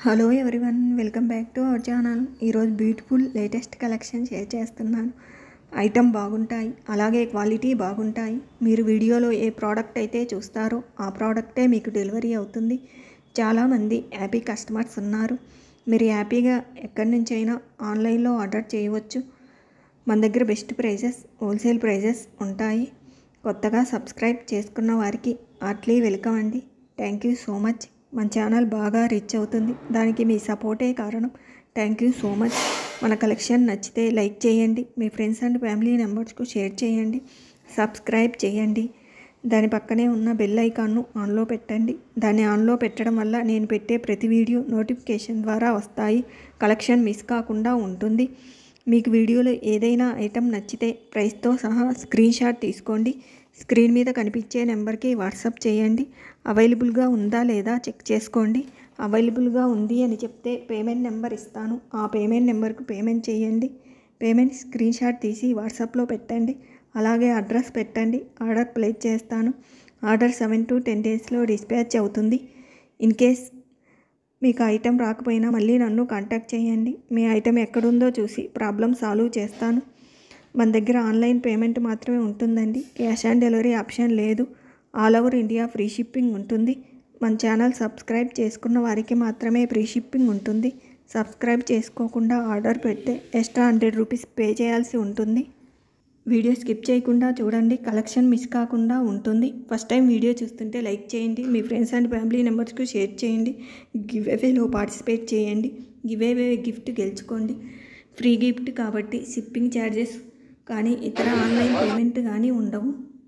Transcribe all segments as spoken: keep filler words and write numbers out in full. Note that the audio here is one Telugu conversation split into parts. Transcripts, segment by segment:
Hello everyone, welcome back to our channel. ఈరోజు బ్యూటిఫుల్ లేటెస్ట్ కలెక్షన్ షేర్ చేస్తున్నాను. ఐటమ్ బాగుంటాయి, అలాగే క్వాలిటీ బాగుంటాయి. మీరు వీడియోలో ఏ ప్రోడక్ట్ అయితే చూస్తారో ఆ ప్రోడక్టే మీకు డెలివరీ అవుతుంది. చాలామంది హ్యాపీ కస్టమర్స్ ఉన్నారు. మీరు హ్యాపీగా ఎక్కడి నుంచైనా ఆన్లైన్లో ఆర్డర్ చేయవచ్చు. మన దగ్గర బెస్ట్ ప్రైజెస్, హోల్సేల్ ప్రైజెస్ ఉంటాయి. కొత్తగా సబ్స్క్రైబ్ చేసుకున్న వారికి హార్ట్లీ వెల్కమ్ అండి. Thank you so much. మన ఛానల్ బాగా రీచ్ అవుతుంది, దానికి మీ సపోర్టే కారణం. Thank you so much. మన కలెక్షన్ నచ్చితే లైక్ చేయండి, మీ ఫ్రెండ్స్ అండ్ ఫ్యామిలీ మెంబర్స్కు షేర్ చేయండి, సబ్స్క్రైబ్ చేయండి. దాని పక్కనే ఉన్న బెల్ ఐకాన్ను ఆన్లో పెట్టండి. దాన్ని ఆన్లో పెట్టడం వల్ల నేను పెట్టే ప్రతి వీడియో నోటిఫికేషన్ ద్వారా వస్తాయి. కలెక్షన్ మిస్ కాకుండా ఉంటుంది. మీకు వీడియోలో ఏదైనా ఐటెం నచ్చితే ప్రైస్తో సహా స్క్రీన్ షాట్ తీసుకోండి. స్క్రీన్ మీద కనిపించే నెంబర్కి వాట్సాప్ చేయండి. అవైలబుల్గా ఉందా లేదా చెక్ చేసుకోండి. అవైలబుల్గా ఉంది అని చెప్తే పేమెంట్ నెంబర్ ఇస్తాను. ఆ పేమెంట్ నెంబర్కు పేమెంట్ చేయండి. పేమెంట్ స్క్రీన్ షాట్ తీసి వాట్సాప్లో పెట్టండి. అలాగే అడ్రస్ పెట్టండి. ఆర్డర్ ప్లేస్ చేస్తాను. ఆర్డర్ సెవెన్ టు టెన్ డేస్లో డిస్పాచ్ అవుతుంది. ఇన్ కేస్ మీకు ఐటెం రాకపోయినా మళ్ళీ నన్ను కాంటాక్ట్ చేయండి. మీ ఐటెం ఎక్కడుందో చూసి ప్రాబ్లం సాల్వ్ చేస్తాను. మన దగ్గర ఆన్లైన్ పేమెంట్ మాత్రమే ఉంటుందండి. క్యాష్ ఆన్ డెలివరీ ఆప్షన్ లేదు. All over India free shipping ఉంటుంది. మన ఛానల్ సబ్స్క్రైబ్ చేసుకున్న వారికి మాత్రమే ఫ్రీ షిప్పింగ్ ఉంటుంది. సబ్స్క్రైబ్ చేసుకోకుండా ఆర్డర్ పెడితే ఎక్స్ట్రా హండ్రెడ్ రూపీస్ పే చేయాల్సి ఉంటుంది. వీడియో స్కిప్ చేయకుండా చూడండి, కలెక్షన్ మిస్ కాకుండా ఉంటుంది. ఫస్ట్ టైం వీడియో చూస్తుంటే లైక్ చేయండి, మీ ఫ్రెండ్స్ అండ్ ఫ్యామిలీ మెంబర్స్కు షేర్ చేయండి. గివ్ అవేలో పార్టిసిపేట్ చేయండి. గివ్ అవే గిఫ్ట్ గెలుచుకోండి. ఫ్రీ గిఫ్ట్ కాబట్టి షిప్పింగ్ ఛార్జెస్ కానీ ఇతర ఆన్లైన్ పేమెంట్ కానీ ఉండవు.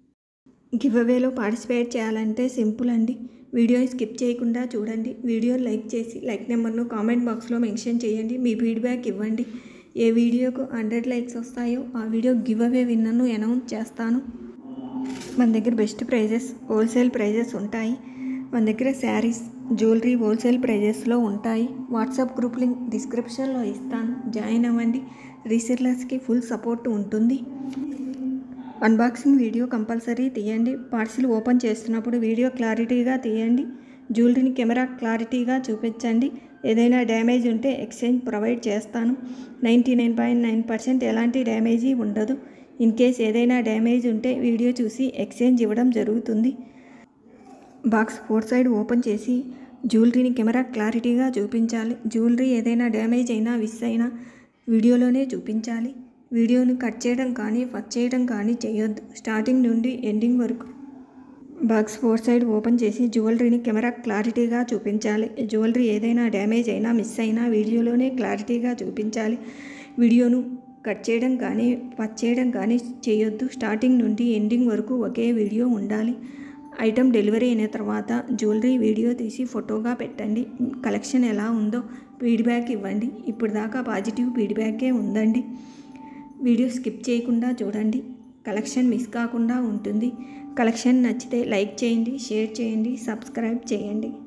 గివ్ అవేలో పార్టిసిపేట్ చేయాలంటే సింపుల్ అండి. వీడియో స్కిప్ చేయకుండా చూడండి. వీడియో లైక్ చేసి లైక్ నెంబర్ను కామెంట్ బాక్స్లో మెన్షన్ చేయండి. మీ ఫీడ్బ్యాక్ ఇవ్వండి. ఏ వీడియోకు హండ్రెడ్ లైక్స్ వస్తాయో ఆ వీడియో గివ్ అవే విన్నర్ను అనౌన్స్ చేస్తాను. మన దగ్గర బెస్ట్ ప్రైజెస్, హోల్సేల్ ప్రైజెస్ ఉంటాయి. మన దగ్గర శారీస్, జ్యువెలరీ హోల్సేల్ ప్రైజెస్లో ఉంటాయి. వాట్సాప్ గ్రూప్ లింక్ డిస్క్రిప్షన్లో ఇస్తాను, జాయిన్ అవ్వండి. రీసెల్లర్స్కి ఫుల్ సపోర్ట్ ఉంటుంది. అన్బాక్సింగ్ వీడియో కంపల్సరీ తీయండి. పార్సిల్ ఓపెన్ చేస్తున్నప్పుడు వీడియో క్లారిటీగా తీయండి. జ్యువెలరీని కెమెరా క్లారిటీగా చూపించండి. ఏదైనా డ్యామేజ్ ఉంటే ఎక్స్చేంజ్ ప్రొవైడ్ చేస్తాను. Ninety nine point nine percent ఎలాంటి డ్యామేజీ ఉండదు. ఇన్ కేస్ ఏదైనా డ్యామేజ్ ఉంటే వీడియో చూసి ఎక్స్చేంజ్ ఇవ్వడం జరుగుతుంది. బాక్స్ ఫోర్ సైడ్ ఓపెన్ చేసి జ్యువెలరీని కెమెరా క్లారిటీగా చూపించాలి. జ్యువెలరీ ఏదైనా డ్యామేజ్ అయినా మిస్ అయినా వీడియోలోనే చూపించాలి. వీడియోని కట్ చేయడం కానీ ఫట్ చేయడం కానీ చేయొద్దు. స్టార్టింగ్ నుండి ఎండింగ్ వరకు బాక్స్ ఫోర్ సైడ్ ఓపెన్ చేసి జ్యువెలరీని కెమెరా క్లారిటీగా చూపించాలి. జ్యువెలరీ ఏదైనా డ్యామేజ్ అయినా మిస్ అయినా వీడియోలోనే క్లారిటీగా చూపించాలి. వీడియోను కట్ చేయడం కానీ ఫట్ చేయడం కానీ చేయొద్దు. స్టార్టింగ్ నుండి ఎండింగ్ వరకు ఒకే వీడియో ఉండాలి. ఐటమ్ డెలివరీ అయిన తర్వాత జ్యువెలరీ వీడియో తీసి ఫోటోగా పెట్టండి. కలెక్షన్ ఎలా ఉందో ఫీడ్బ్యాక్ ఇవ్వండి. ఇప్పుడు దాకా పాజిటివ్ ఫీడ్బ్యాకే ఉందండి. వీడియో స్కిప్ చేయకుండా చూడండి, కలెక్షన్ మిస్ కాకుండా ఉంటుంది. కలెక్షన్ నచ్చితే లైక్ చేయండి, షేర్ చేయండి, సబ్స్క్రైబ్ చేయండి.